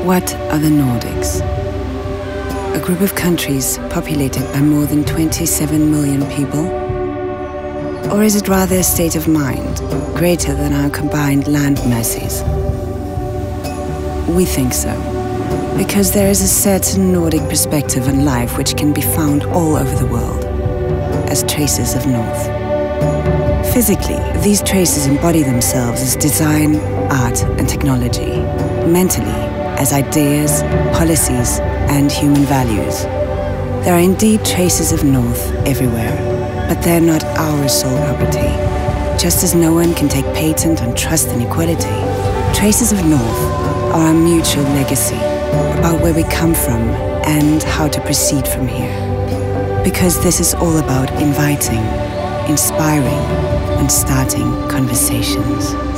What are the Nordics? A group of countries populated by more than 27 million people? Or is it rather a state of mind, greater than our combined land masses? We think so, because there is a certain Nordic perspective on life which can be found all over the world, as traces of North. Physically, these traces embody themselves as design, art, and technology. Mentally, as ideas, policies, and human values. There are indeed traces of North everywhere, but they're not our sole property. Just as no one can take patent on trust and equality, traces of North are our mutual legacy about where we come from and how to proceed from here. Because this is all about inviting, inspiring, and starting conversations.